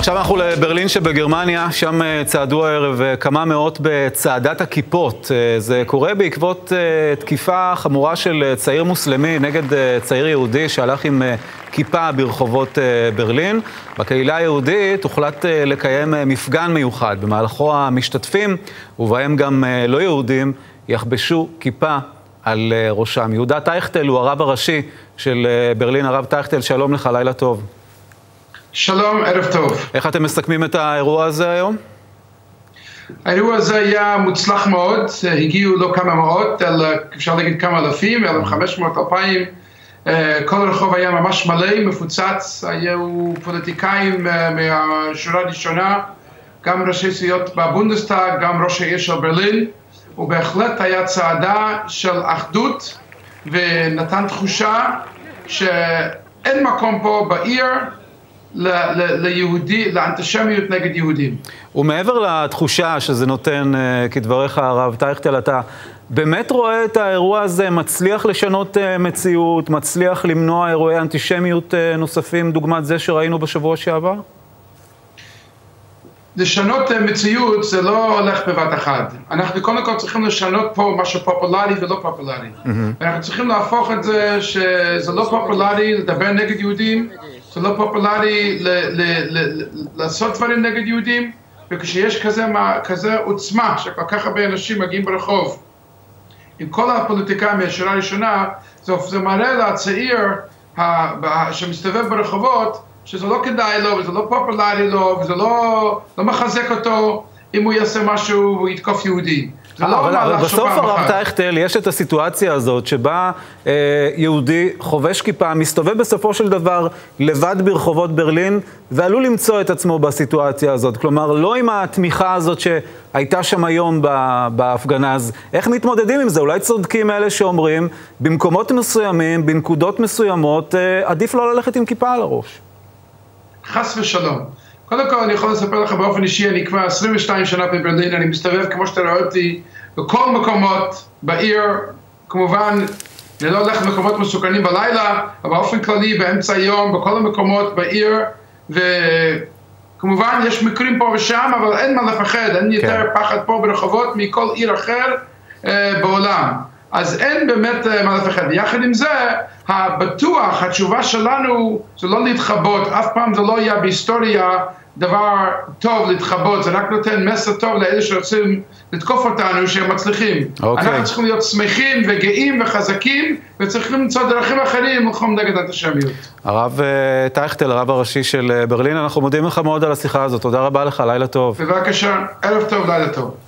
עכשיו אנחנו לברלין שבגרמניה, שם צעדו הערב כמה מאות בצעדת הכיפות. זה קורה בעקבות תקיפה חמורה של צעיר מוסלמי נגד צעיר יהודי שהלך עם כיפה ברחובות ברלין. בקהילה היהודית הוחלט לקיים מפגן מיוחד, במהלכו המשתתפים, ובהם גם לא יהודים, יחבשו כיפה על ראשם. יהודה טייכטל הוא הרב הראשי של ברלין. הרב טייכטל, שלום לך, לילה טוב. שלום, ערב טוב. איך אתם מסכמים את האירוע הזה היום? האירוע הזה היה מוצלח מאוד, הגיעו לא כמה מאות, אלא אפשר להגיד כמה אלפים, 1,500, 2,000. כל הרחוב היה ממש מלא, מפוצץ, היו פוליטיקאים מהשורה הראשונה, גם ראשי סיעות בבונדסטאג, גם ראש העיר של ברלין, ובהחלט היה צעדה של אחדות, ונתן תחושה שאין מקום פה בעיר ליהודי, לאנטישמיות נגד יהודים. ומעבר לתחושה שזה נותן, כדבריך הרב טייכטל, אתה באמת רואה את האירוע הזה מצליח לשנות מציאות, מצליח למנוע אירועי אנטישמיות נוספים, דוגמת זה שראינו בשבוע שעבר? לשנות מציאות זה לא הולך בבת אחת. אנחנו קודם כל צריכים לשנות פה משהו פופולרי ולא פופולרי. אנחנו צריכים להפוך את זה שזה לא פופולרי לדבר נגד יהודים, זה לא פופולרי לעשות דברים נגד יהודים, וכשיש כזה עוצמה שכל כך הרבה אנשים מגיעים ברחוב, עם כל הפוליטיקאים מהשורה הראשונה, זה מראה לצעיר שמסתובב ברחובות, שזה לא כדאי לו, וזה לא פופולרי לו, וזה לא מחזק אותו אם הוא יעשה משהו והוא יתקוף יהודי. אבל בסוף הרב טייכטל יש את הסיטואציה הזאת שבה יהודי חובש כיפה, מסתובב בסופו של דבר לבד ברחובות ברלין, ועלול למצוא את עצמו בסיטואציה הזאת. כלומר, לא עם התמיכה הזאת שהייתה שם היום בהפגנה. אז איך מתמודדים עם זה? אולי צודקים אלה שאומרים, במקומות מסוימים, בנקודות מסוימות, עדיף לא ללכת עם כיפה על הראש. חס ושלום. קודם כל אני יכול לספר לך באופן אישי, אני כבר 22 שנה בברלין, אני מסתובב כמו שאתה רואה אותי בכל מקומות בעיר, כמובן אני לא הולך למקומות מסוכנים בלילה, אבל באופן כללי באמצע היום, בכל המקומות בעיר, וכמובן יש מקרים פה ושם, אבל אין מה לפחד, אין יותר פחד פה ברחובות מכל עיר אחר בעולם. אז אין באמת מה לפחד. יחד עם זה, הבטוח, התשובה שלנו זה לא להתחבות, אף פעם זה לא היה בהיסטוריה דבר טוב להתחבות, זה רק נותן מסר טוב לאלה שרוצים לתקוף אותנו שהם מצליחים. אנחנו צריכים להיות שמחים וגאים וחזקים, וצריכים למצוא דרכים אחרים ללחום נגד האנטישמיות. הרב טייכטל, הרב הראשי של ברלין, אנחנו מודים לך מאוד על השיחה הזאת. תודה רבה לך, לילה טוב. בבקשה, ערב טוב, לילה טוב.